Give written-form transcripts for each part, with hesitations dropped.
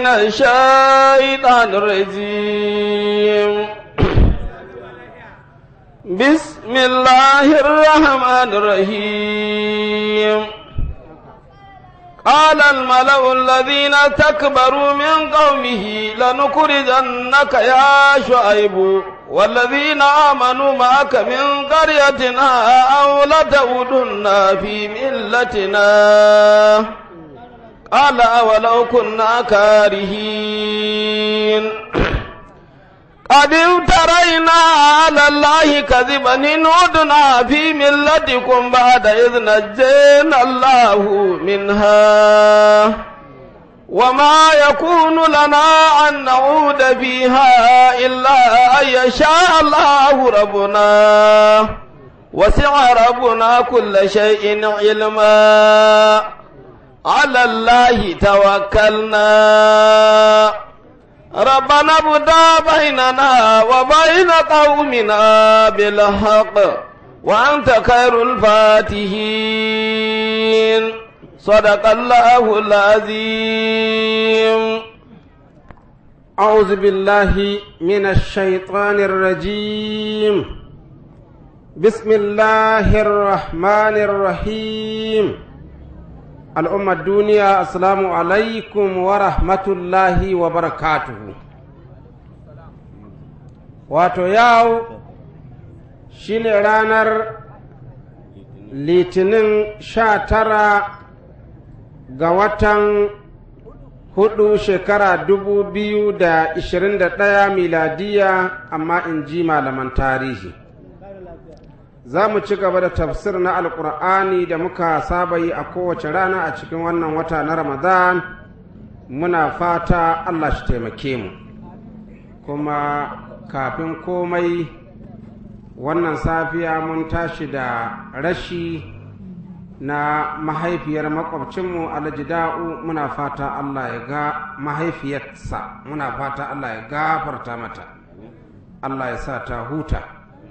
من الشيطان الرجيم بسم الله الرحمن الرحيم قال الملأ الذين استكبروا من قومه لنخرجنك يا شعيب والذين آمنوا معك من قريتنا أو لتعودن في ملتنا قال أولو كنا كارهين قد افترينا على الله كذبا إن عدنا في ملتكم بعد إذ نجينا الله منها وما يكون لنا أن نعود فيها إلا أن يشاء الله ربنا وسع ربنا كل شيء علما على الله توكلنا ربنا ابدأ بيننا وبين قومنا بالحق وأنت خير الفاتحين صدق الله العظيم. أعوذ بالله من الشيطان الرجيم. بسم الله الرحمن الرحيم. الأمة الدنيا السلام عليكم ورحمة الله وبركاته. wato yau shine ranar litinin 19 ga watan 4 shekara 2021 miladiya, amma in ji malaman tarihi za mu ci gaba da tafsir na alkur'ani da muka saba yi a kowace rana a cikin wannan wata na ramadan. Muna fata Allah shi taimake mu. Kuma kafin komai, wannan safiya mun tashi da rashi na mahaifiyar makwabcinmu Alhaji Da'u. Muna fata Allah ya ga mahaifiyarsa, muna fata Allah ya gafarta mata, Allah ya sa ta huta.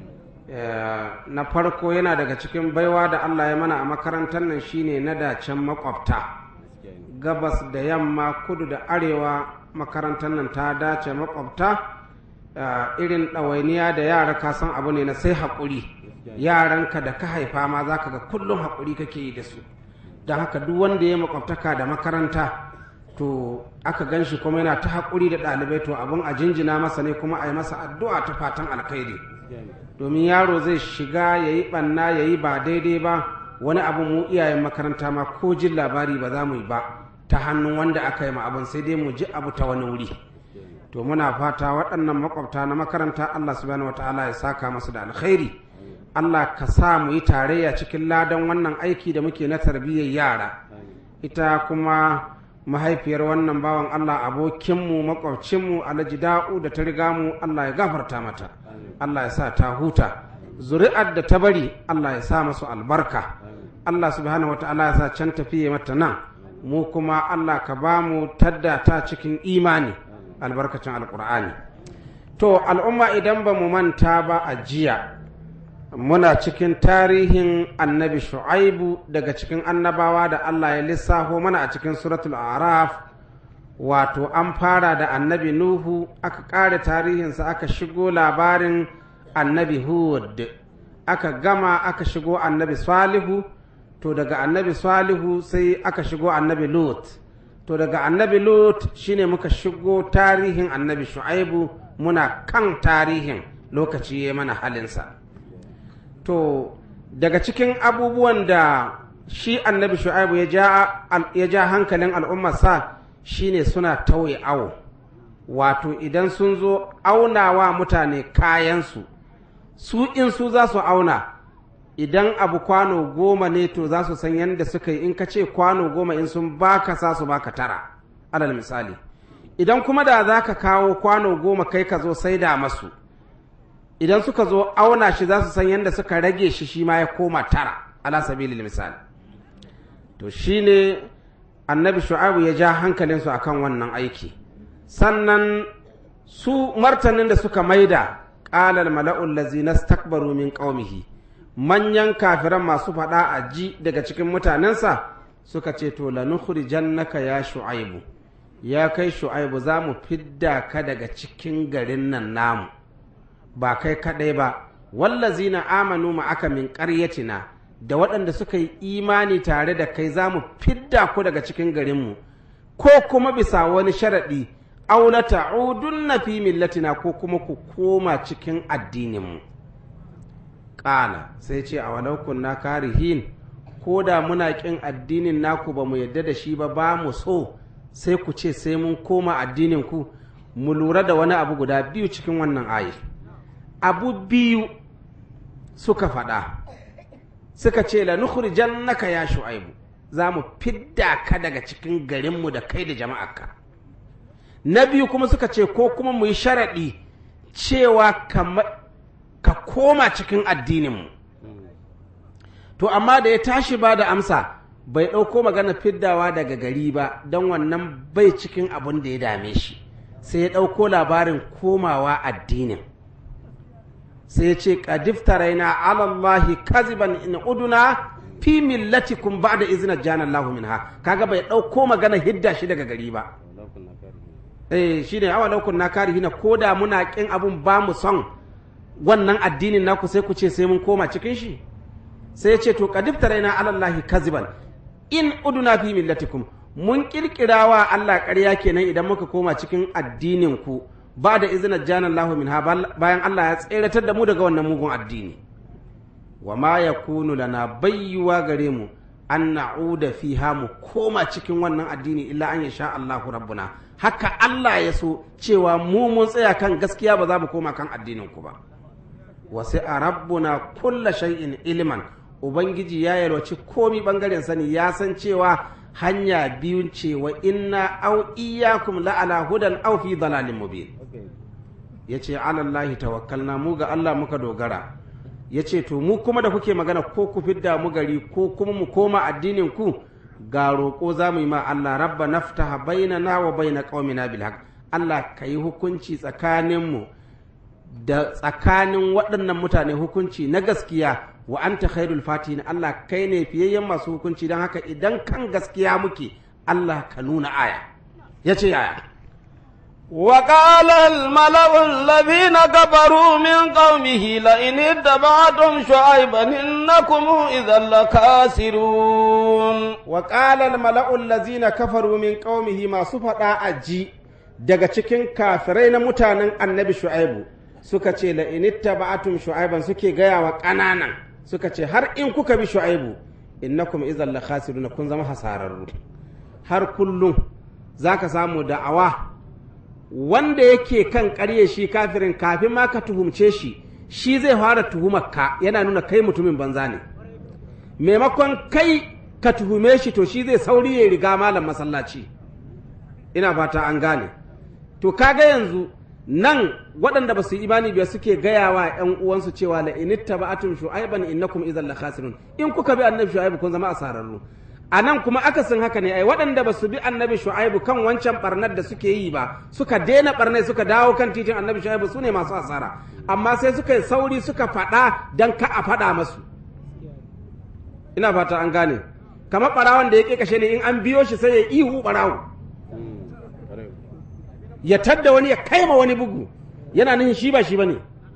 Na farko yana daga cikin baiwa da Allah ya mana a makarantar nan shine na dacen makwabta, gabas da yamma, kudu da arewa. Makarantar nan ta dace makwabta. Irin ɗawainiya da yara ka san abu ne na sai haƙuri. Yaranka da ka haifa ma za ka ga kullum haƙuri kake yi da su. Don haka duk wanda ya makwabtaka da makaranta to aka gan shi kuma yana ta haƙuri da ɗalibai, to abin a jinjina masa ne, kuma a yi masa addu'a ta fatan alkhairi. Domin yaro zai shiga ya yi ɓanna, ya yi ba daidai ba, wani abu mu iyayen makaranta ma ko jin labari ba za mu yi ba ta hannun wanda aka yi ma abin, sai dai mu ji abu ta wani wuri. To muna fata waɗannan makwabta na makaranta Allah subhanahu wataala ya saka masu da alkhairi. Allah ka sa mu yi tarayya cikin ladan wannan aiki da muke na tarbiyyar yara. Ita kuma mahaifiyar wannan bawan Allah, abokinmu makwabcinmu Alhaji Da'u da ta riga mu, Allah ya gafarta mata, Allah ya sa ta huta. Zuri'ar da ta bari Allah ya sa masu albarka. Allah subhanahu wataala ya sa can tafiye mata nan, mu kuma Allah ka ba mu tadda ta cikin imani albarkacin alkur'ani. To al'umma, idan ba mu manta ba, a jiya muna cikin tarihin annabi Shu'aibu daga cikin annabawa da Allah ya lissafo mana a cikin suratul Araf. Wato an fara da annabi Nuhu, aka ƙare tarihinsa, aka shigo labarin annabi Hud, aka gama aka shigo annabi Salihu. To daga annabi Salihu sai aka shigo annabi Lut. To daga annabi Lut shine muka shigo tarihin annabi Shu'aibu. Muna kan tarihin, lokaci ya mana halinsa. To daga cikin abubuwan da shi annabi Shu'aibu ya ja hankalin al'ummarsa shine suna tauye awo. Wato idan sun zo aunawa mutane kayansu, su in su za su auna, idan abu kwano 10 ne to za su san yadda suka yi. In ka ce kwano 10, in sun baka sa su baka 9, alal misali. Idan kuma da za ka kawo kwano 10 kai ka zo sai da masu, idan suka zo auna shi za su san yadda suka rage shi, shi ma ya koma 9, ala sabilil misali. To shine annabi Shu'aibu ya ja hankalinsu akan wannan aiki. Sannan su martanin da suka maida, qala al mala'u allazina istakbaru min qaumihi, manyan kafiran masu faɗa a ji daga cikin mutanensa suka ce, to lanukhrijannaka ya Shu'aibu, ya kai shu'aibu za mu fidda ka daga cikin garin nan namu ba kai kadai ba wallazina amanu ma'aka min qaryatina da waɗanda suka yi imani tare da kai za mu fidda ku daga cikin garinmu ko kuma bisa wani sharaɗi aw la ta'udunna fi millatina ko kuma ku koma cikin addininmu ƙala sai ce a walau kunna karihin ko da muna ƙin addinin naku ba mu yadda da shi ba mu so sai ku ce sai mun koma addinin ku mu lura da wani abu guda biyu cikin wannan ayi abu biyu suka faɗa suka ce la nukhrijannaka ya shu'aibu za mu fidda ka daga cikin garinmu da kai da jama'arka na biyu kuma suka ce ko kuma mu yi sharaɗi cewa ka koma cikin addininmu to amma da ya tashi ba da amsa bai ɗauko magana fiddawa daga gari ba don wannan bai cikin abin da ya dame shi sai ya ɗauko labarin komawa addinin sai ya ce ƙadiftaraina alallahi kaziban in uduna fi millatikum ba'da izina jana Allahu minha kaga bai ɗauko magana hidda shi daga gari ba shine awa laukun na kari hina koda muna kin abun ba mu son wannan addinin naku sai ku ce sai mun koma cikin shi sai ya ce to qadiftaraina alallahi kaziban in uduna fi millatikum mun kirkirawa Allah ƙarya kenan idan muka koma cikin addinin ku ba da izinin jana Allahu minha bayan Allah ya tseratar da mu daga wannan mugun addini wa ma yakunu lana bayyuwa gare mu an na'uda fiha mu koma cikin wannan addini illa an yasha Allahu rabbuna haka Allah ya so cewa mu mun tsaya kan gaskiya ba za mu koma kan addinin ku ba wasi'a rabbuna kulla shay'in ilman ubangiji ya yalwaci komi bangaren sani ya san cewa hanya biyun ce wa inna aw iyyakum la ala hudan aw fi dalalin mubin yace ala Allah tawakkalna mu ga Allah muka dogara yace to mu kuma da kuke magana ko ku fidda mu gari ko kuma mu koma addinin ku ga roƙo za mu yi ma Allah rabba naftaha bainana wa baina qaumina bil haqq Allah kai hukunci tsakaninmu da tsakanin waɗannan mutane hukunci na gaskiya wa anta khairul fatihin Allah kai ne fiyayyen masu hukunci don haka idan kan gaskiya muke Allah ka nuna aya yace yaya وقال الملأ الذين كفروا من قومه لئن اتبعتم شعيبا إنكم إذا لخاسرون وقال الملأ الذين كفروا من قومه ما سفدا aji daga cikin kafirai na mutanen annabi shu'aibu suka ce la in ittaba'tum shu'aiban suke gaya wa ƙananan suka ce har in kuka bi shu'aibu innakum idhal lakhasirun kun zama hasararru har kullum zaka samu da'awa wanda yake kan ƙarye shi kafirin kafin ma ka tuhumce shi zai fara tuhumar ka yana nuna kai mutumin banza ne maimakon kai ka tuhume shi to shi zai sauri ya riga malam masallaci ina fata an gane to kaga yanzu nan waɗanda ba su yi imani biya suke gaya wa ƴan uwansu cewa la in ittaba'tum shu'aiban innakum idhal lakhasirun in kuka bi annabi shu'aibu kun zama asararru a nan kuma akasin haka ne ai waɗanda ba su bi annabi shu'aibu kan wancan barnar da suke yi ba suka daina barnai suka dawo kan titin annabi shu'aibu su ne masu asara amma sai suka yi sauri suka faɗa don ka a faɗa masu ina fata an gane kamar ɓarawon da ya ƙi kashe ne in an biyo shi sai ya ihu ɓarawo ya tadda wani ya kaima wani bugu yana nihin shi ba shi ba ne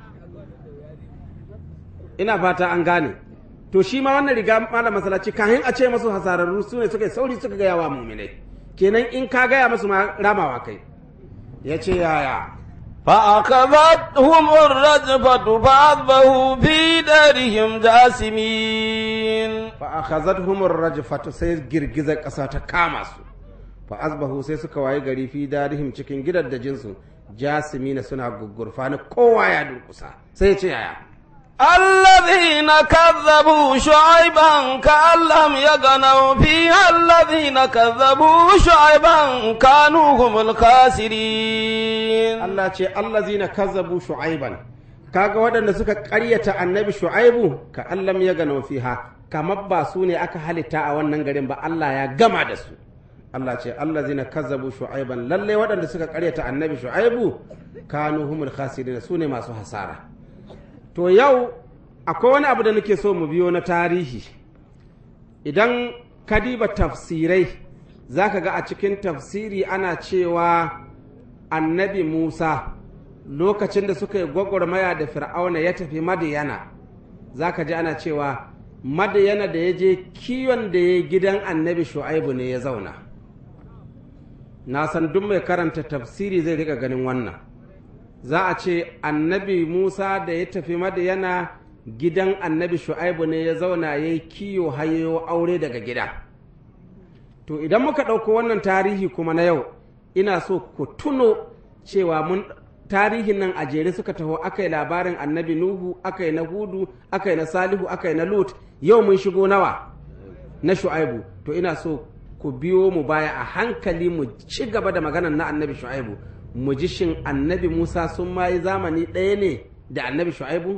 ina fata an gane to shi ma wannan riga malam masallaci kahin a ce masu hasararru su ne suka sauri suka gaya wa mu'minai kenan in ka gaya masu ma ramawa kai ya ce yaya فأخذتهم الرجفة فأصبحوا في دارهم جاثمين فأخذتهم الرجفة sai girgizar ƙasa ta kama su فأصبحوا sai suka waye gari fi darihim cikin gidaddajin su jasimina suna gugurfani kowa ya durkusa sai ya ce yaya الذين كذبوا شعيبا كأن لم يغنوا فيها الذين كذبوا شعيبا كانوا هم الخاسرين الله ce allazina kazzabu shu'aiban kaga waɗanda suka ƙaryata annabi shu'aibu ka allam ya gano fiha kamar ba su ne aka halitta a wannan garin ba Allah ya gama da su Allah ce allazina kazzabu shu'aiban lalle waɗanda suka ƙaryata annabi shu'aibu kanu humul khasirin su ne masu hasara to yau akwai wani abu da nake so mu biyo na tarihi idan ka diba tafsirai za ka ga a cikin tafsiri ana cewa annabi Musa lokacin da suka yi gwagwarmaya da fir'auna ya tafi Madiyana, za ka ji ana cewa Madiyana da ya je kiwon da ya gidan annabi Shu'aibu ne ya zauna. Na san duk mai karanta tafsiri zai riƙa ganin wannan. Za a ce annabi Musa da ya tafi Madiyana gidan annabi Shu'aibu ne ya zauna ya yi kiyo hayo aure daga gida. To idan muka ɗauko wannan tarihi kuma na yau, ina so ku tuno cewa tarihin nan a jere suka taho, aka yi labarin annabi Nuhu, aka yi na Hudu, aka yi na Salihu, aka yi na Lut, yau mun shigo nawa na Shu'aibu. To ina so ku biyo mu baya a hankali mu ci gaba da maganar na annabi Shu'aibu, mu ji shin annabi Musa sun ma yi zamani ɗaya ne da annabi Shu'aibu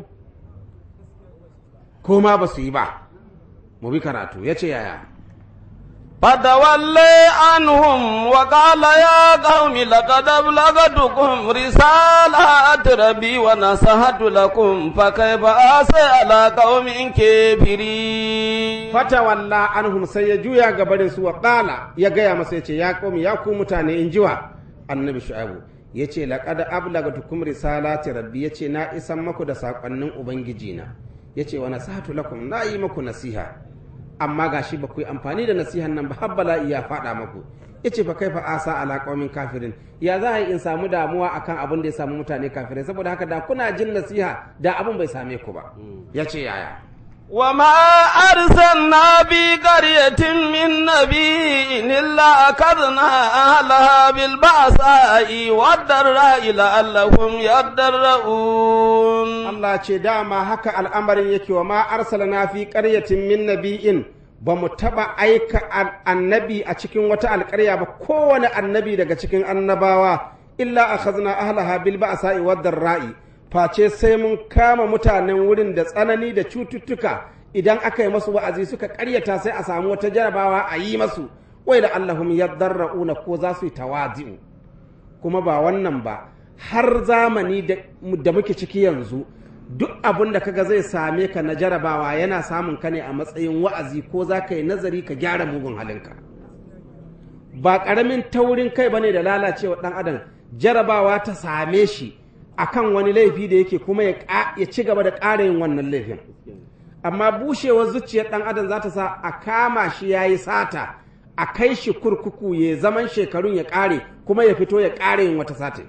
ko ma ba su yi ba. Mu bi karatu, ya ce yaya. فتولي عنهم وقال يا قوم لقد أبلغتكم رسالات ربي ونصحت لكم فكيف آسى على قوم كافرين. فتولى عنهم سيجو يا قبل سوى قال يا قيام سيجي يا قوم يا قوم تاني انجوا النبي شعيب yace laqad ablagatukum risalati rabbi, yace na isan maku da sakonnin ubangijina, yace wa nasihatu lakum, na yi maku nasiha amma gashi ba ku yi amfani da nasihan nan ba, har bala'i ya faɗa maku. Yace fa kaifa asa ala qaumin kafirin, ya za a yi in samu damuwa akan abin da ya samu mutane kafirai, saboda haka da kuna jin nasiha da abin bai same ku ba. Yace yaya. وما أرسلنا بقرية من نبي إلا أخذنا أهلها بالبأساء والضراء لعلهم يضرؤون. Allah ce dama haka al'amarin yake, wa ma arsalna fi qaryatin min nabiyyin, ba mu taɓa aika annabi a cikin wata alƙarya ba, kowane annabi daga cikin annabawa illa akhadna ahlaha bil ba'sa'i wad darra'i, face sai mun kama mutanen wurin da tsanani da cututtuka. Idan aka yi masu wa'azi suka ƙaryata, sai a samu wata jarabawa a yi masu, wai da Allahum yadarra'una, ko za su yi tawazi'u. Kuma ba wannan ba, har zamani da muke ciki yanzu, duk abin da kaga zai same ka na jarabawa yana samun ka ne a matsayin wa'azi, ko za ka yi nazari ka gyara mugun halinka. Ba ƙaramin taurin kai bane da lalacewa ɗan adam jarabawa ta same shi akan wani laifi da yake, kuma ya ci gaba da ƙara yin wannan laifin. Amma bushewar zuciyar ɗan adam za ta sa a kama shi ya yi sata, a kai shi kurkuku ya zaman shekarun ya ƙare, kuma ya fito ya ƙara yin wata sata.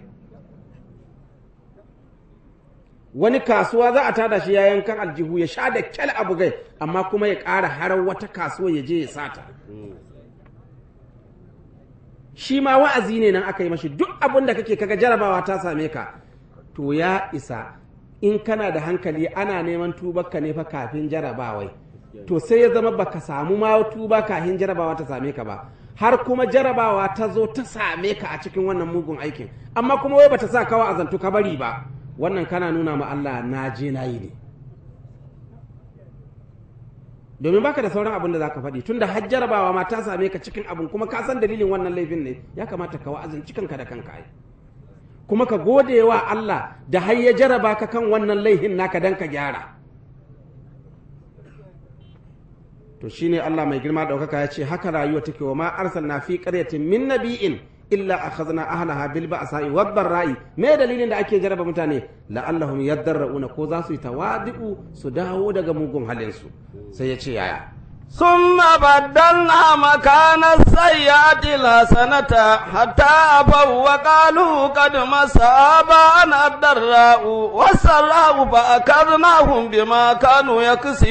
Wani kasuwa za a tada shi ya yankan aljihu, ya sha da kyal abu gai, amma kuma ya ƙara harar wata kasuwa ya je ya sata. Shi ma wa'azi ne nan aka yi mashi, duk abin da kake kaga jarabawa ta same ka, to ya isa in kana da hankali ana neman tubarka ne fa kafin jarabawai. To sai ya zama baka samu ma tuba kafin jarabawa ta same ka ba, har kuma jarabawa ta zo ta same ka a cikin wannan mugun aikin, amma kuma wai bata sa kawa azantu ka bari ba. Wannan kana nuna ma Allah na je na yi ne, domin baka da sauran abin da zaka faɗi, tunda har jarabawa ma ta same ka cikin abin, kuma ka san dalilin wannan laifin ne, ya kamata ka wa'azanci kanka da kanka ai, kuma ka gode wa Allah da har ya jaraba ka kan wannan laifin naka dan ka gyara. To shine Allah mai girma ɗaukaka ya ce haka rayuwa take, wa ma arsalna fi qaryatin min nabiyyin illa akhadna ahlaha bil ba'sa'i wad darra'i. Me dalilin da ake jaraba mutane? La'allahum yadarra'una, ko za su yi tawadi'u su dawo daga mugun halin su. Sai ya ce yaya. ثم بدلنا مكان السيئة الحسنة حتى عفوا وقالوا قد مس آباءنا الضراء والسراء فأخذناهم بما كانوا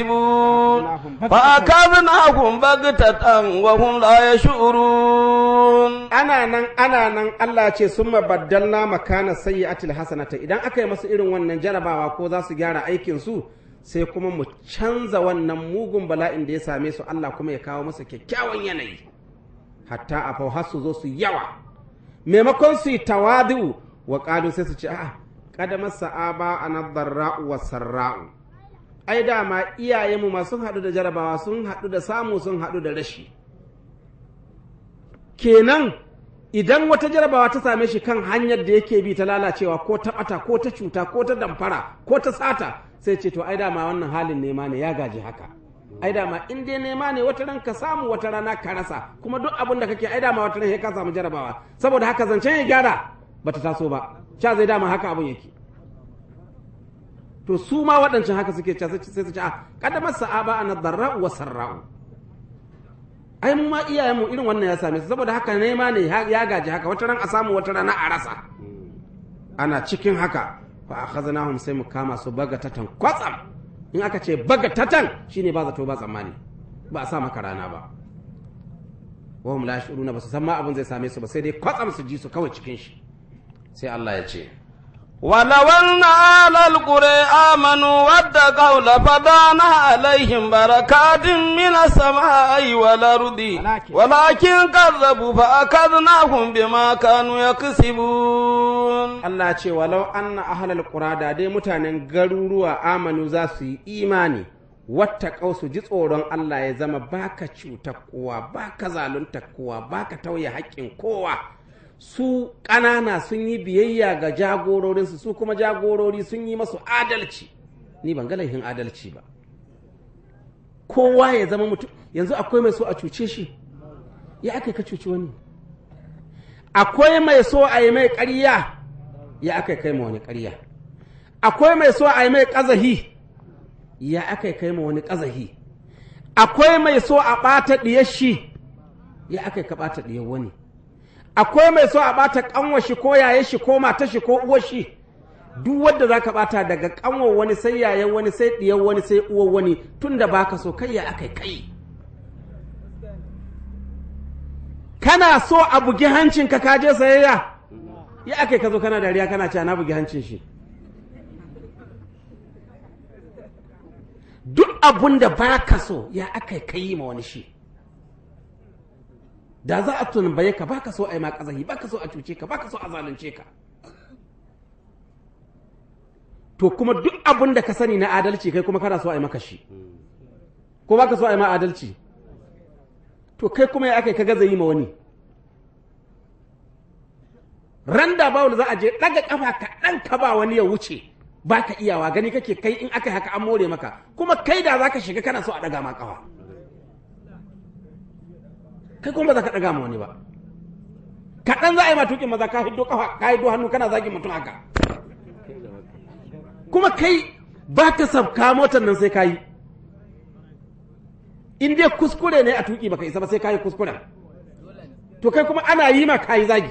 يكسبون بغتة وهم لا يشعرون. ana nan Allah ce summa baddalna makana sayyi'atil hasanata, idan aka yi masu irin wannan jarabawa ko za su gyara aikin su, sai kuma mu canza wannan mugun bala'in da ya same su, Allah kuma ya kawo masa kyakkyawan yanayi, hatta a har su zo su yawa, maimakon su yi tawadu wa qalu, sai su ce a'a qadama sa'aba anadarra'u wasarra'u, ai dama iyayenmu ma sun haɗu da jarabawa, sun haɗu da samu, sun haɗu da rashi. Kenan idan wata jarabawa ta same shi kan hanyar da yake bi ta lalacewa, ko ta ɓata, ko ta cuta, ko ta damfara, ko ta sata, sai ce to ai dama wannan halin nema ne, ya gaji haka. ai dama in dai nema ne wata ran ka samu wata rana ka rasa kuma duk abin da kake ai dama wata ran ka samu jarabawa saboda haka zancen ya gyara bata taso ba sha zai dama haka abin yake to su ma waɗancan haka suke ce sai su ce a kaddamar sa'aba an darra'u wa sarra'u ai mu ma iyayenmu irin wannan ya same su saboda haka nema ne ya gaji haka wata ran a samu wata rana a rasa ana cikin haka fa akhadnahum sai mu kama su bagatatan kwatsam in aka ce bagatatan shine ba zato ba tsammani ba a sa maka rana ba wa hum la yashuruna ba su san ma abin zai same su ba sai dai kwatsam su ji su kawai cikin shi sai Allah ya ce ولو أن أهل القرى آمنوا واتقوا لفتحنا عليهم بركات من السماء والأرض ولكن كذبوا فأخذناهم بما كانوا يكسبون Allah ce walau anna ahlal qura da dai mutanen garuruwa amanu za su yi imani wattaqau su ji tsoron Allah ya zama baka cuta kowa baka zalunta kowa baka tauye haƙƙin kowa su ƙanana sun yi biyayya ga jagororinsu su kuma jagorori sun yi masu adalci ni ban ga laifin adalci ba kowa ya zama mutum yanzu akwai mai so a cuce shi ya aka ka cuci wani akwai mai so a yi mai ƙarya ya aka kai ma wani ƙarya akwai mai so a yi mai ƙazahi ya aka kai ma wani ƙazahi akwai mai so a ɓata ɗiyar shi ya aka ka ɓata ɗiyar wani akwai mai so a ɓata ƙanwar shi ko yaye shi ko matar shi ko uwar shi duk wanda za ka ɓata daga ƙanwar wani sai yayan wani sai ɗiyar wani sai uwar wani tun da baka so kai ya aka kai kana so a bugi hancinka ka je sayayya ya aka ka zo kana dariya kana cewa na bugi hancin shi duk abun da baka so ya aka kai ma wani shi da za a tunbaye ka baka so a yi ma kazahi baka so a cuce ka baka so a zalunce ka to kuma duk abun da ka sani na adalci kai kuma kana so a yi maka shi ko baka so a yi ma adalci to kai kuma ya aka ka gaza yi ma wani randa bawul za a je daga kafa kaɗan ka ba wani ya wuce baka iyawa gani kake kai in aka haka an more maka kuma kai da za ka shiga kana so a daga ma kafa kai kuma ba za ka daga ma wani ba kaɗan za a yi ma tuƙin maza ka hiddo kafa ka hiddo hannu kana zagin mutum haka kuma kai ba ka sabka motar nan sai ka yi in dai kuskure ne a tuƙi baka isa ba sai ka yi kuskuren to kai kuma ana yi ma ka yi zagi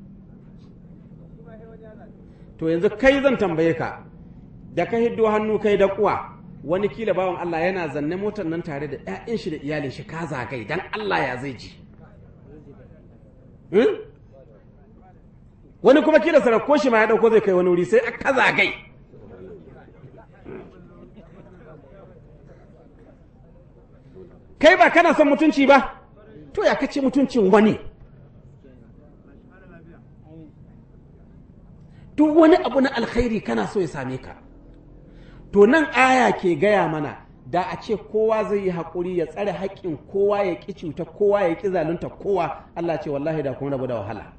to yanzu kai zan tambaye ka da ka hiddo hannu kai da kuwa wani kila bawan Allah yana zanne motar nan tare da ƴaƴan shi da iyalin shi ka zagai dan Allah ya zai ji wani kuma kila sarako shi ma ya dauko zai kai wani wuri sai ka zagai kai ba kana son mutunci ba to ya kace mutuncin wani duk wani abu na alkhairi kana so ya same ka to nan aya ke gaya mana da a ce kowa zai yi haƙuri ya tsare haƙƙin kowa ya ƙi cuta kowa ya ƙi zalunta kowa Allah ce wallahi da kun rabu da wahala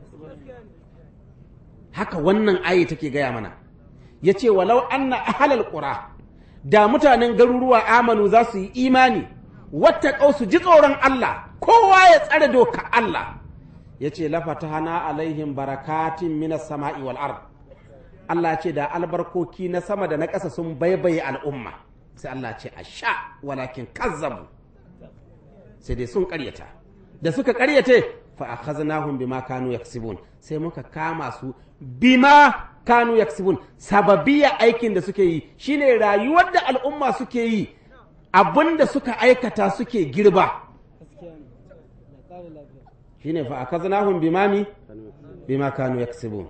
haka wannan aya take gaya mana ya ce walau anna ahlal qura da mutanen garuruwa amanu za su yi imani wattaqau su ji tsoron Allah kowa ya tsare doka Allah ya ce lafatahana alaihim barakatin minas sama'i wal ard Allah ce da albarkoki na sama da na ƙasa sun baibaye al'umma sai Allah ce a sha walakin kazzabu sai dai sun ƙaryata da suka ƙaryate fa akhaznahum bima kanu yaksibun sai muka kama su bima kanu yaksibun sababiya aikin da suke yi shine rayuwar da al'umma suke yi abinda suka aikata suke girba shine fa akaznahum bima kanu yaksibun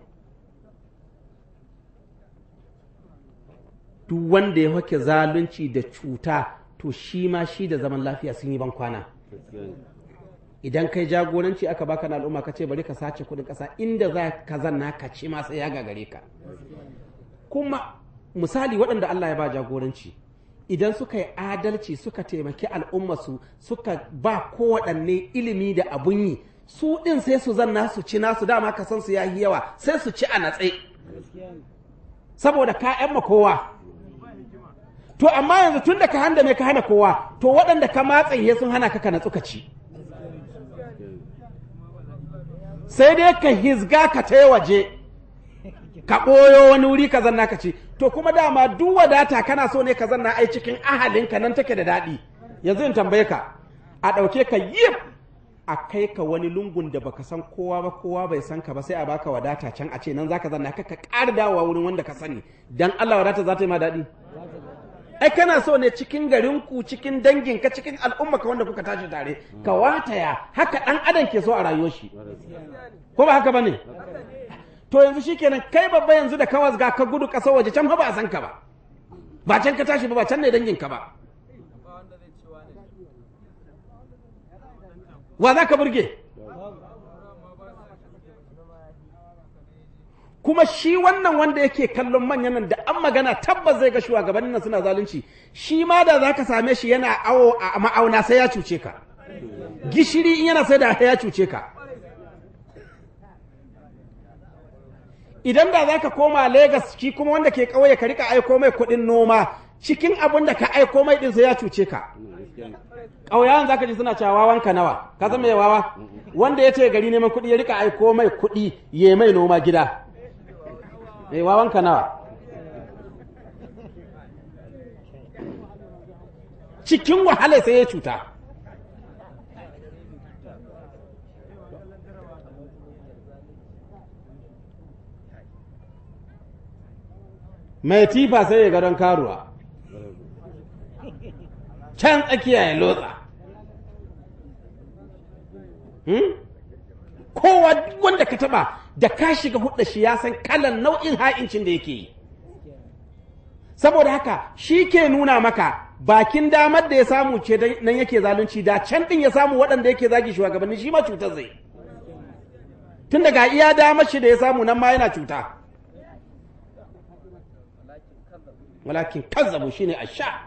duk wanda ya hake zalunci da cuta to shi ma shi da zaman lafiya sun yi ban kwana idan kai jagoranci aka baka na al'umma kace bari ka sace kudin kasa inda za ka zanna ka ci ma sai ya gagare ka kuma misali waɗanda Allah ya ba jagoranci idan suka yi adalci suka taimaki al'ummarsu suka ba kowaɗanne ilimi da abun yi su ɗin sai su zanna su ci nasu dama ka san su ya yi yawa sai su ci a natse saboda ka ‘yan kowa to amma yanzu tun da ka handame ka hana kowa to waɗanda ka matsaye sun hana ka natsu ka ci sai dai ka hizga ka ta waje ka ɓoyo wani wuri ka zanna ka ci to kuma dama duk wadata kana so ne ka zanna ai cikin ahalinka nan take da daɗi yanzu in tambaye ka a ɗauke ka yi a kai ka wani lungun da baka san kowa ba kowa bai san ka ba sai a baka wadata can a ce nan zaka zanna ka ƙara dawowa wurin wanda ka sani dan Allah wadata za ta yi ma daɗi ai kana so ne cikin garinku cikin danginka cikin al'ummarka wanda kuka tashi tare ka wataya haka ɗan adam ke so a rayuwar shi ko ba haka bane to yanzu shikenan kai babba yanzu da kawas ga ka gudu ƙasar waje can ba a san ka ba ba can ka tashi ba can ne danginka ba wa za ka burge kuma shi wannan wanda yake kallon manyan nan da an magana tabbas zai ga shugabannin nan suna zalunci shi ma da za ka same shi yana awo a ma'auna sai ya cuce ka gishiri in yana sai da ya cuce ka idan da za ka koma Legas shi kuma wanda ke ƙauye ka rika aiko mai kuɗin noma cikin abin da ka aiko mai ɗin sai ya cuce ka ƙauyawan za ka ji suna cewa wawanka nawa ka zama ya wawa wanda ya ce gari neman kuɗi ya rika aiko mai kuɗi ya mai noma gida wawanka nawa cikin wahala sai ya cuta mai tifa sai ya gadon karuwa can tsakiya ya lotsa kowa wanda ka taba da ka shiga hudda shi ya san kalan nau'in ha'incin da yake yi saboda haka shi ke nuna maka bakin damar da ya samu ce nan yake zalunci da can din ya samu waɗanda yake zagi shugabanni shi ma cutar zai tun daga iya damar shi da ya samu nan ma yana cuta walakin kazzabu shine asha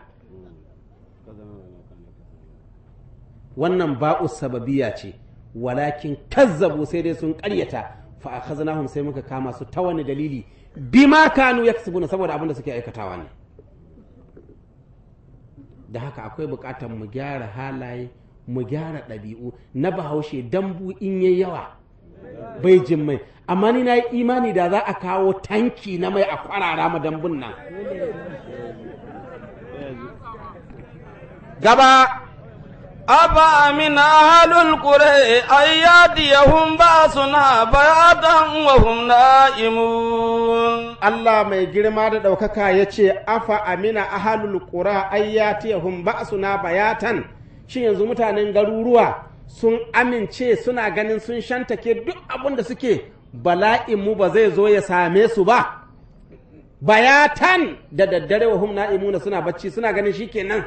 wannan ba'u sababiya ce walakin kazzabu sai dai sun ƙaryata fa akhaznahum sai muka kama su ta wani dalili bima kanu yaksubuna saboda abin da suke aikatawa ne da haka akwai buƙatar mu gyara halaye mu gyara ɗabi'u na bahaushe dambu in yayi yawa bai jin mai amma ni na yi imani da za a kawo tanki na mai a kwarara ma dambun nan gaba أفأمن أهل القرى أن يأتيهم بأسنا بياتا وهم نائمون Allah mai girma da ɗaukaka ya ce afa amina ahalul qura ayyatihum ba'suna bayatan shin yanzu mutanen garuruwa sun amince suna ganin sun shantake duk abin da suke bala'in mu ba zai zo ya same su ba bayatan da daddare wa hum na'imuna suna bacci suna ganin shikenan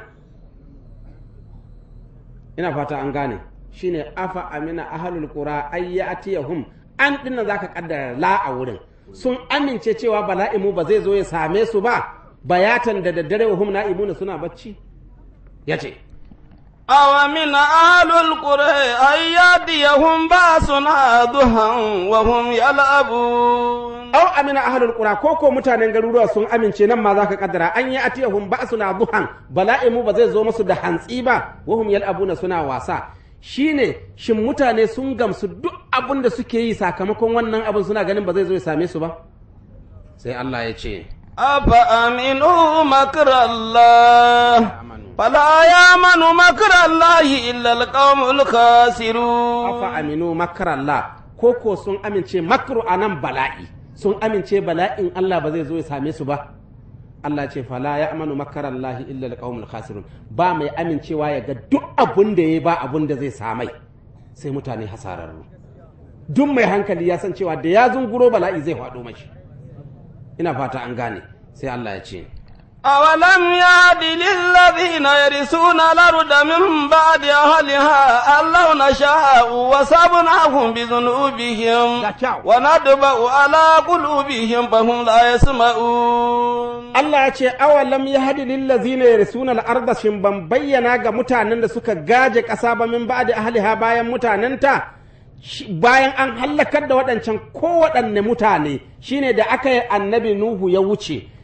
ina fata an gane shine afa amina ahlul qura ayyatihum an dinnan zaka kaddara la a wurin sun amince cewa bala'imu ba zai zo ya same su ba bayatan da daddare wa hum na'imuna suna bacci yace aw min ahlul qura ayyatihum ba'suna duhan wa hum yal'abun aw amina ahlul qura koko mutanen garuruwa sun amince nan ma zaka kaddara an yi atiyahum ba'suna duhan bala'imu ba zai zo musu da hantsi ba wa hum yal'abuna suna wasa shine shin mutane sun gamsu duk abin da suke yi sakamakon wannan abin suna ganin ba zai zo ya same su ba sai Allah ya ce afa aminu makrallah fala ya'manu makrallahi illa alqawmul khasirun afa aminu makrallah koko sun amince makru anan bala'i sun amince bala'in Allah ba zai zo ya same su ba Allah ce fala ya'manu makarallahi illa alqaumul khasirun ba mai amincewa ya ga duk abun da yayi ba abun da zai samai sai mutane hasararru duk mai hankali ya san cewa da ya zunguro bala'i zai faɗo mashi ina fata an gane sai Allah ya ce أولم يهد للذين يرثون الأرض من بعد أهلها أن لو نشاء وصبناهم بذنوبهم ونطبع على قلوبهم فهم لا يسمعون Allah ya ce awalam yahdi lillazina yarsuna al-ardha shin ban bayyana ga mutanen da suka gaje ƙasa ba min ba'di ahliha bayan mutanenta bayan an hallakar da waɗancan kowaɗanne mutane shine da aka yi annabi Nuhu ya wuce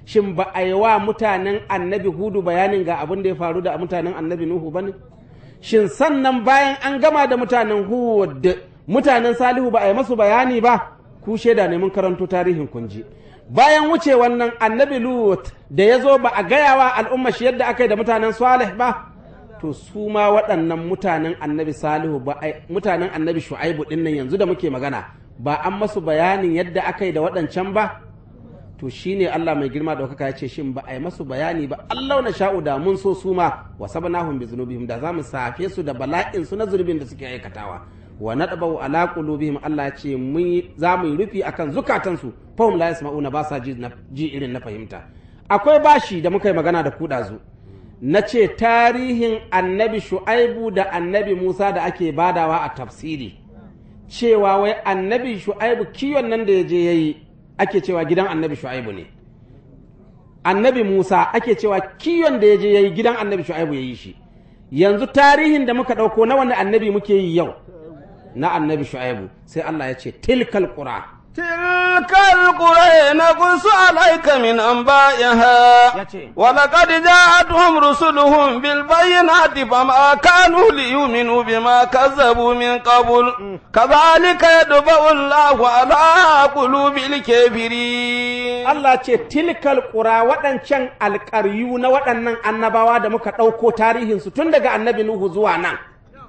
shin ba a yi wa mutanen annabi hudu bayanin ga abin da ya faru da mutanen annabi nuhu ba ne shin sannan bayan an gama da mutanen hud mutanen salihu ba a yi masu bayani ba ku shaida ne mun karanto tarihin kunji bayan wuce wannan annabi lut da ya zo ba a gaya wa al'umma shi yadda aka yi da mutanen salih ba to su ma waɗannan mutanen annabi salihu ba mutanen annabi shu'aibu ɗin nan yanzu da muke magana ba an masu bayanin yadda aka yi da waɗancan ba to shine Allah mai girma ɗaukaka ya ce shin ba a yi masu bayani ba Allah na sha'u da mun so su ma wa sabnahum bi zunubihim da za mu safe su da bala'in su na zunubin da suke aikatawa wa nadbau ala qulubihim Allah ya ce za mu yi rufi akan zukatansu fahum la yasma'una ba sa ji irin na fahimta akwai bashi da muka yi magana da kudazu na ce tarihin annabi shu'aibu da annabi musa da ake badawa a tafsiri cewa wai annabi shu'aibu kiwon nan da ya je yayi ake cewa gidan annabi shu'aibu ne annabi musa ake cewa kiwon da ya je yayi gidan annabi shu'aibu yayi shi yanzu tarihin da muka ɗauko na wani annabi muke yi yau na annabi shu'aibu sai Allah ya ce tilkal qura نقص عليك من أنبائها ولقد جاءتهم رسلهم بالبينات فما كانوا ليؤمنوا بما كذبوا من قبل كذلك يطبع الله على قلوب الكافرين Allah ce tilkal qura waɗancan alƙaryu na waɗannan annabawa da muka ɗauko tarihinsu tun daga annabi Nuhu zuwa nan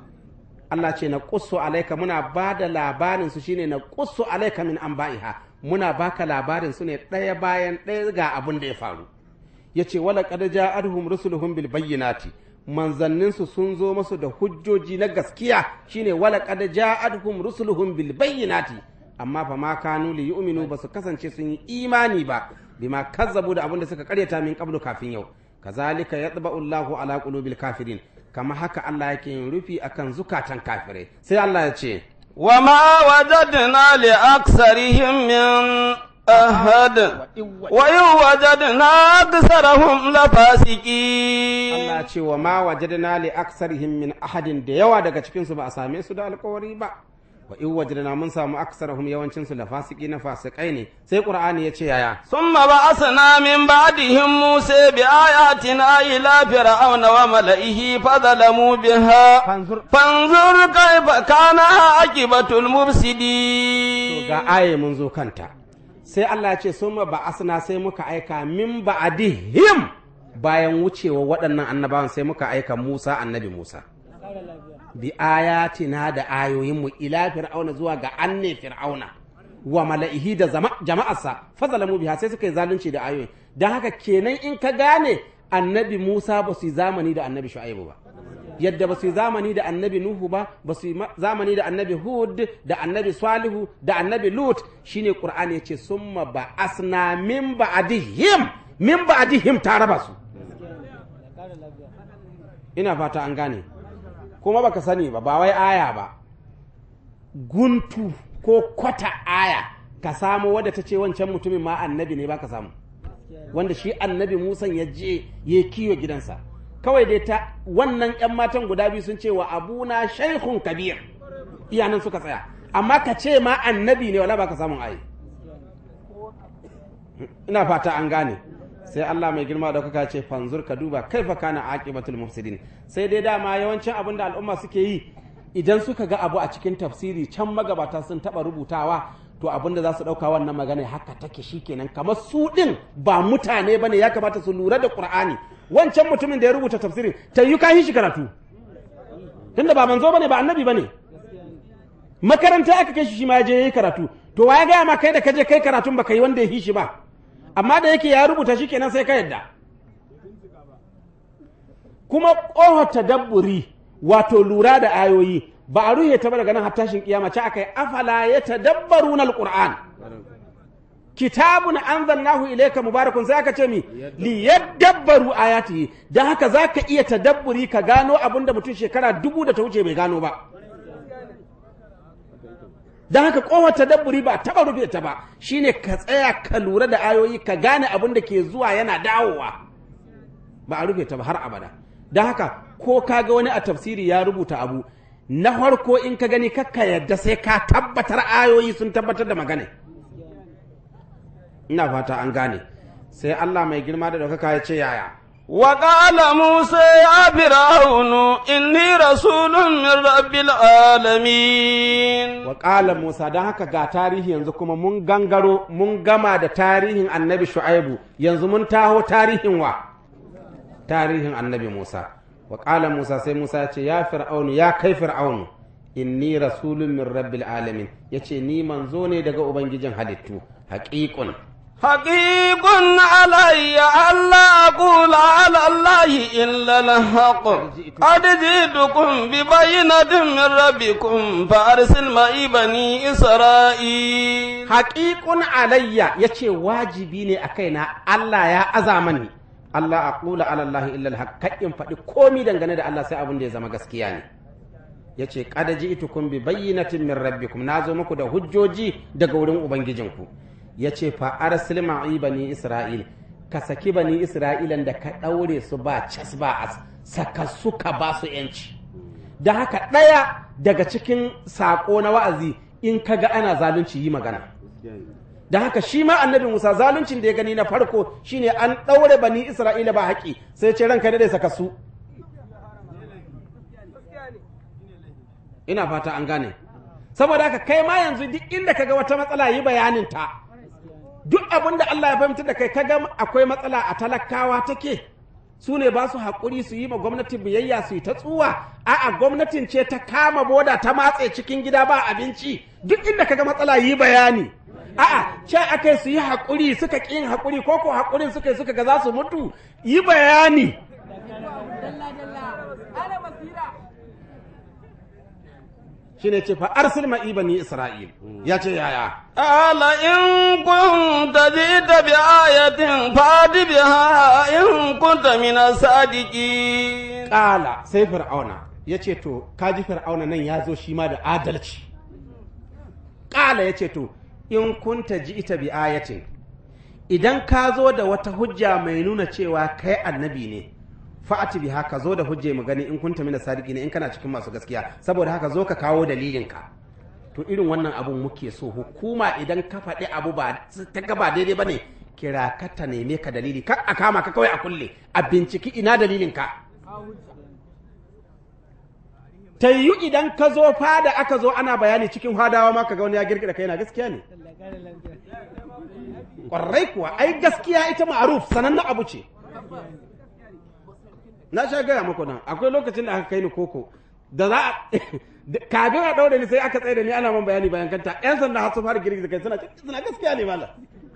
Allah ce na ƙussu alaika muna ba da labarinsu shine na ƙussu alaika min an ba'iha muna baka labarinsu ne ɗaya bayan ɗaya ga abin da ya faru ya ce wala qad ja'atuhum rusuluhum bil bayyinati manzanninsu sun zo masu da hujjoji na gaskiya shine wala qad ja'atuhum rusuluhum bil bayyinati amma fa ma kanu li yu'minu basu kasance sun yi imani ba bima kazzabu da abin da suka karyata min qablu kafin yau kazalika yatba'u Allahu ala qulubil kafirin kama haka Allah yake yin rufi akan zukatan kafirai sai Allah ya ce wa ma wajadna li aksarihim min ahad wa in wajadna aksarahum la fasiqin Allah ya ce wa ma wajadna li aksarihim min ahadin da yawa daga cikin su ba a same su da alƙawari ba wa in wajadna mun samu aksarahum yawancin su la fasiqin fasikai ne sai Qur'ani ya ce yaya summa ba'asna min ba'dihim Musa bi ayatina ila fir'auna wa mala'ihi fadalamu biha fanzur kayfa kana aqibatul mufsidin to ga aye mun zo kanta sai Allah ya ce summa ba'asna sai muka aika min ba'dihim bayan wucewa waɗannan annabawan sai muka aika Musa annabi Musa bi ayatina da ayoyinmu ila fir'auna zuwa ga anne fir'auna wa mala'ihi da jama'arsa fazalamu biha sai suka yi zalunci da ayoyin dan haka kenan in ka gane annabi Musa ba su yi zamani da annabi Shu'aibu ba yadda ba su yi zamani da annabi Nuhu ba ba su yi zamani da annabi Hud da annabi Salihu da annabi Lut shine Qur'ani yace summa ba'asna min ba'dihim ta raba su ina fata an gane kuma baka sani ba wai aya ba guntu ko kwata aya ka samu wadda ta ce wancan mutumin ma annabi ne baka samu wanda shi annabi Musa ya je ya kiyo gidansa kawai dai ta wannan yan matan guda biyu sun ce wa abuna shaykhun kabir iyanan suka tsaya amma ka ce ma annabi ne wala baka samun ayi ina fata an gane sai Allah mai girma da kuka ce fanzur ka duba kaifa kana aqibatul mufsidin sai dai dama yawancin abin da al'umma suke yi idan suka ga abu a cikin tafsiri can magabata sun taba rubutawa to abin da za su dauka wannan magana haka take shikenan kamar su din ba mutane bane ya kamata su lura da Qur'ani wancan mutumin da ya rubuta tafsirin tayi ka shi karatu tunda ba manzo bane ba annabi bane makaranta aka kai shi ma ya je yayi karatu to waye ga ma kai da kaje kai karatun baka yi wanda ya hishi ba amma da yake ya rubuta shi kenan sai ka yadda kuma ƙohon tadabburi wato lura da ayoyi ba a ruhe ta ba daga nan har tashin kiyama ce akai afala ya tadabbaruna alquran kitabun anzalnahu ilayka mubarakun sai aka ce mi li yadabbaru ayatihi dan haka zaka iya tadabburi ka gano abinda mutum shekara 1000 da ta wuce bai gano ba don haka ƙofar tadabburi ba taɓa rufe ta ba shine ka tsaya ka lura da ayoyi ka gane abin da ke zuwa yana dawowa ba a rufe ta ba har abada don haka ko ka ga wani a tafsiri ya rubuta abu na farko in ka gani kakka yadda sai ka tabbatar ayoyi sun tabbatar da magana ina fata an gane sai Allah mai girma da ɗaukaka ya ce yaya وقال موسى يا فرعون إني رسول من رب العالمين wa Musa don haka ga tarihi yanzu kuma mun gangaro mun gama da tarihin annabi Shu'aibu yanzu mun taho tarihin wa tarihin annabi Musa wa Musa sai Musa ya ce ya fir'aunu ya kai fir'aunu inni rasulun min rabbil alamin yace ni manzo ne daga ubangijin halittu haqiqun حقيق علي ألا أقول على الله إلا الحق قد جئتكم ببينة من ربكم فأرسل معي بني إسرائيل حقيق علي يتي واجبيني أكينا الله يا أزامني Allah aqula ala Allah illa al-haq in faɗi komi dangane da Allah sai abin da ya zama gaskiya ne yace qad ji'tukum bi bayyinatin min rabbikum nazo muku da hujjoji daga wurin ubangijinku yace fa arsil ma'i bani isra'il ka saki bani isra'ilan da ka daure su ba cas ba as saka suka ba su yanci da haka ɗaya daga cikin sako na wa'azi in kaga ana zalunci yi magana da haka shi ma annabi Musa zaluncin da ya gani na farko shine an ɗaure bani Isra'ila ba haƙi sai ce ranka da saka su ina fata an gane saboda haka kai ma yanzu duk inda kaga wata matsala yi bayanin ta duk abin da Allah ya fahimta da kai kaga akwai matsala a talakawa take su ne ba su haƙuri su yi ma gwamnati biyayya su yi ta tsuwa a'a gwamnatin ce ta kama boda ta matse cikin gida ba abinci duk inda kaga matsala yi bayani a'a ce akai su yi haƙuri suka ƙin haƙuri ko haƙurin suka ga za su mutu yi bayani shine ce fa arsil ma'i bani isra'il ya ce yaya ala in kunta jita bi ayatin fadi biha in kunta min as-sadiqin qala sai fir'auna yace to kaji fir'auna nan ya zo shi ma da adalci qala yace to in kunta ji'ita bi ayatin idan ka zo da wata hujja mai nuna cewa kai annabi ne fa'ati biha ka zo da hujja mu gani in kunta mina sadiki ne in kana cikin masu gaskiya saboda haka zo ka kawo dalilinka to irin wannan abun muke so hukuma idan ka faɗi abu ba ta ga ba daidai bane kira ka ta neme ka dalili kar a kama ka kawai a kulle a binciki ina dalilinka ta yiwu idan ka zo fada aka zo ana bayani cikin fadawa ma kaga wani ya girgida kai na gaskiya ne ƙwarai kuwa ai gaskiya ita ma'aruf sanannen abu ce na sha gaya muku nan akwai lokacin da aka kai ni koko da za a kafin a ɗaure ni sai aka tsaye da ni ana man bayani bayan kanta yan sanda har su fara girgiza kai suna gaskiya ne malam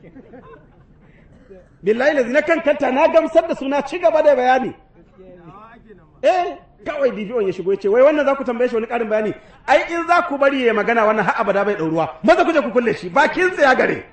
billahi lazi na kan kanta na gamsar da suna ci gaba da bayani kawai bidiyon ya shigo ya ce wai wannan za ku tambaye shi wani ƙarin bayani ai in za ku bari ya magana wannan har abada bai ɗauruwa maza ku je ku kulle shi bakin tsaya gare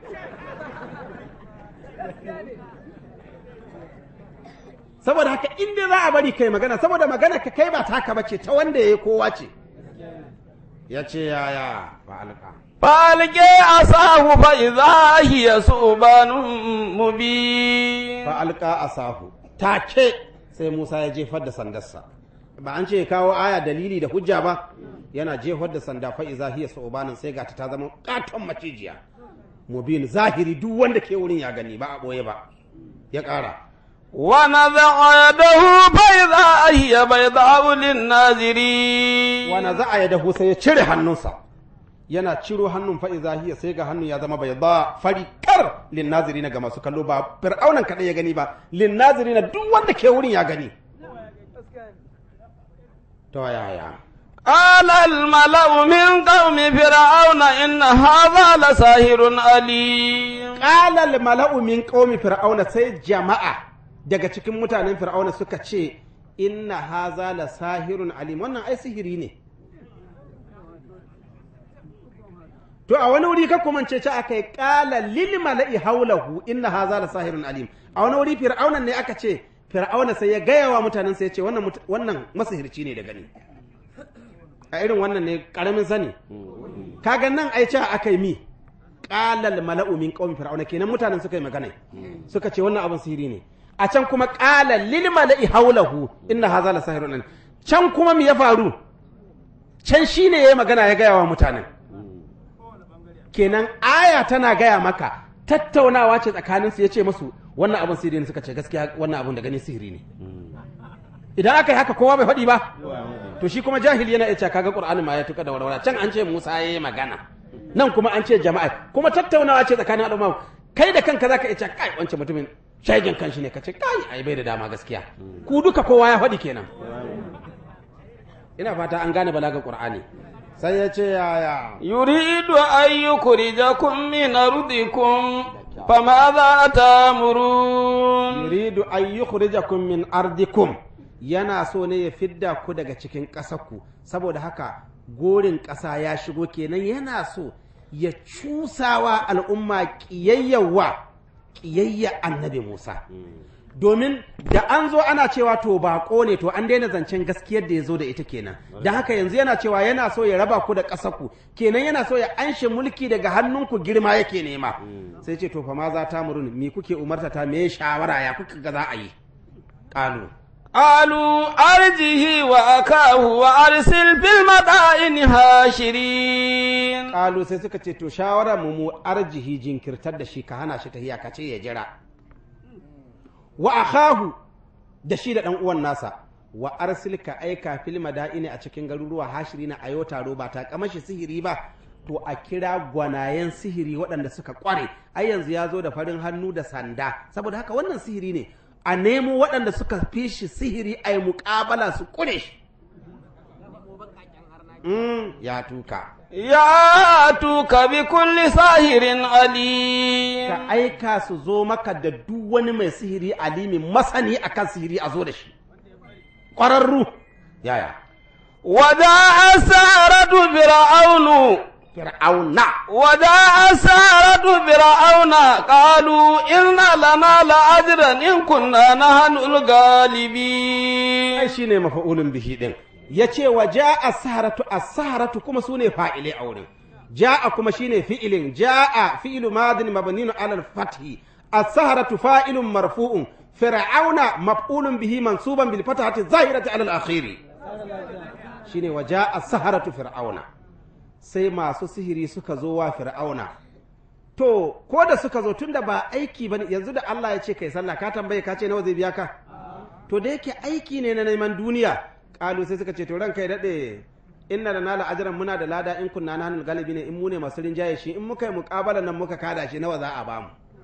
saboda haka in dai za a bari kai magana saboda magana ka kai ba taka bace ta wanda yayi kowa ce ya ce yaya falke asahu fa idha hiya subanun mubin fa alqa asahu take sai Musa ya jefar da sandarsa ba an ce ya kawo aya dalili da hujja ba yana jefar da sanda fa idha hiya subanun sai ga ta zama katon macijiya mubin zahiri duk wanda ke wurin ya gani ba a boye ba ya ƙara ونزع يده فإذا هي بيضاء للناظرين ونزع يده sai ya cire hannunsa yana ciro hannun fa iza hiya sai ga hannun ya zama bayda farikar linnazirin ga masu kallo ba fir'aunan kadai ya gani ba linnazirin duk wanda ke wurin ya gani to yaya قال الملأ من قوم فرعون إن هذا لساحر عليم قال الملأ من قوم فرعون sai jama'a daga cikin mutanen fir'auna suka ce inna haza la sahirun alim wannan ai sihiri ne to a wani wuri ka kuma ce akai qala lil mala'i hawlahu inna haza la sahirun alim a wani wuri fir'aunan ne aka ce fir'auna sai ya gaya wa mutanen sai ya ce wannan masihirci ne da gani a irin wannan ne karamin sani kaga nan ai ce akai mi qala al mala'u min qaumi fir'auna kenan mutanen suka yi magana suka ce wannan abin sihiri ne a can kuma ƙala lil mala'i haulahu inna haza la sahirun alim can kuma me ya faru can shine yayi magana ya gaya wa mutanen kenan aya tana gaya maka tattaunawa ce tsakaninsu ya ce musu wannan abin sihiri ne, suka ce gaskiya wannan abin da gani sihiri ne. Idan aka yi haka kowa bai faɗi ba, to shi kuma jahili yana iya kaga Qur'ani ma ya tuka da warwara, can an ce Musa ya yi magana, nan kuma an ce jama'a, kuma tattaunawa ce tsakanin al'umma. Kai da kanka zaka iya kai wancan mutumin shagin kanshi ne, kace kai ai bai da dama gaskiya. Ku duka kowa ya faɗi kenan. Ina fata an gane balagar Qur'ani. Sai ya ce yaya yuridu an yukhrijakum min ardikum famadha ta'murun. Yuridu an yukhrijakum min ardikum, yana so ne ya fidda ku daga cikin ƙasarku, saboda haka gorin ƙasa ya shigo kenan, yana so ya cusawa al'umma ƙiyayya annabi Musa. Domin da an zo ana cewa to baƙo ne, to an daina zancen gaskiyar da ya zo da ita kenan. Da haka yanzu yana cewa yana so ya raba ku da ƙasarku, kenan yana so ya anshe mulki daga hannunku, girma yake nema. Sai ce to fa ma za ta murun, me kuke umarta ta, me shawara ya kuka ga za a yi? Ƙalu قالوا أرجه وأخاه وأرسل في المدائن هاشرين. Ƙalu sai suka ce to shawara mu arjihi, jinkirtar da shi, ka hana shi tahiya, ka ce ya jira. Wa akhahu, da shi da ɗan uwan nasa, wa arsil ka aika fil madaini a cikin garuruwa hashirina a yau taro, ba ta kamashi sihiri ba, to a kira gwanayen sihiri waɗanda suka ƙware. Ai yanzu ya zo da farin hannu da sanda, saboda haka wannan sihiri ne. A nemo waɗanda suka fi shi sihiri a yi muƙabala su ƙure shi. Ya tuka. Ya tuka bi kulli sahirin alim. Ka aika su zo maka da duk wani mai sihiri alimi, masani akan sihiri, a zo da shi. Ƙwararru. Yaya. Wada asaratu fir'aunu. Fir'auna. وجاء السحرة فرعون قالوا إن لنا لأجرا إن كنا نحن الغالبين. ai shine mafa'ulun bihi din, yace wa ja'a as-saharatu kuma sune fa'ile a wurin, ja'a kuma shine fi'ilin, ja'a fi'lu madin mabniun 'ala al-fathi, as-saharatu fa'ilun marfu'un, fir'auna maf'ulun bihi mansuban bil fathati zahirati 'ala al-akhir. Shine wa ja'a as-saharatu fir'auna. Sai masu sihiri suka zo wa fir'auna. To ko da suka zo, tunda ba aiki bane, yanzu da Allah ya ce kai sallah, ka tambaye ka ce nawa zai biya ka? To da yake aiki ne na neman duniya, kalu sai suka ce to ranka ya dade, inna da nala ajran, muna da lada in kunna nahnul galibi ne, in mu ne masu rinjaye shi, in muka yi muƙabalan nan muka kada shi, nawa za a bamu?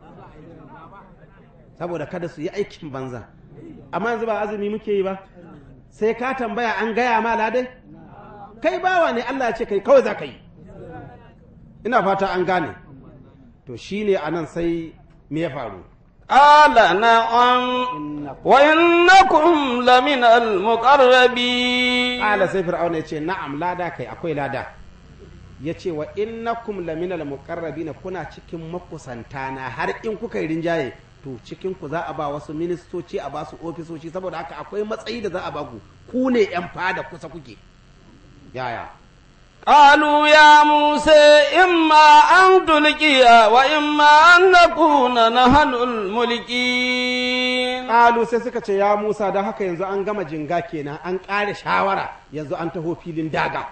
Saboda kada su yi aikin banza. Amma yanzu ba azumi muke yi ba, sai ka tambaya an gaya ma ladai? Kai bawa ne, Allah ya ce kai kawai za ka yi. Ina fata an gane. To shine anan sai me ya faru? قال نعم وإنكم لمن المقربين. Ƙala sai Fir'auna ya ce na'am, lada kai, akwai lada. Ya ce wa innakum laminal muqarrabina, kuna cikin makusantana, har in kuka yi rinjaye to cikin ku za a ba wasu ministoci, a ba su ofisoci, saboda haka akwai matsayi da za a ba ku, ku ne yan fada kusa kuke. Yaya قالوا يا موسى إما أن تلقي وإما أن نكون نحن الملقين. Ƙalu sai suka ce ya Musa, don haka yanzu an gama jinga kenan, an ƙare shawara, yanzu an taho filin daga.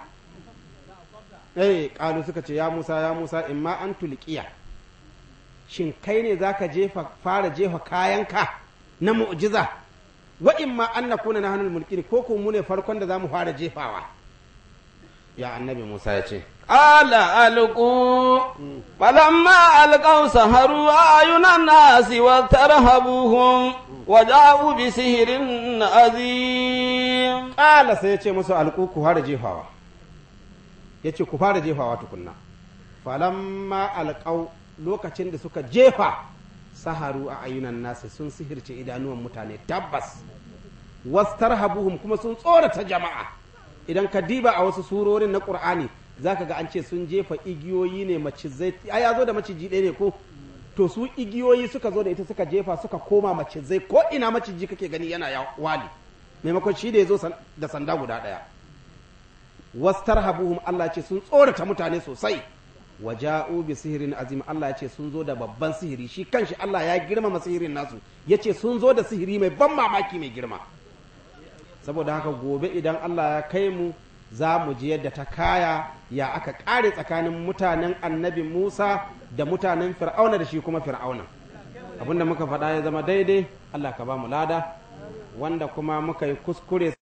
Ƙalu suka ce ya Musa imma an tulqiya, shin kai ne zaka fara jefa kayanka na mu'jiza, wa imma an nakuna nahnul mulkin, ko ko mu ne farkon da zamu fara jefawa? Ya annabi Musa ya ce قال ألقوا فلما ألقوا سحروا أعين الناس واسترهبوهم وجاءوا بسحر عظيم. Ƙala sai ya ce musu alƙu, ku fara jefawa. Ya ce ku fara jefawa tukunna. Falamma alƙau, lokacin da suka jefa, saharu a ayunan nasi, sun sihirce idanuwan mutane tabbas, wastarhabuhum kuma sun tsorata jama'a. Idan ka diba a wasu surorin na Qur'ani zaka ga an ce sun jefa igiyoyi ne, macizai, ai ya zo da maciji ɗaya ne ko? To su igiyoyi suka zo da ita, suka jefa, suka koma macizai, ko ina maciji kake gani yana ya wali, maimakon shi da ya zo da sanda guda ɗaya. Wastarhabuhum, Allah ce sun tsorata mutane sosai. Waja'u bi sihirin azim, Allah ya ce sun zo da babban sihiri, shi kanshi Allah ya girmama sihirin nasu, ya ce sun zo da sihiri mai ban mamaki, mai girma. Saboda haka gobe idan Allah ya kai mu, za mu ji yadda ta kaya ya aka ƙare tsakanin mutanen annabi Musa da mutanen Fir'auna da shi kuma Fir'auna. Abinda muka faɗa ya zama daidai Allah ka ba mu lada, wanda kuma muka yi kuskure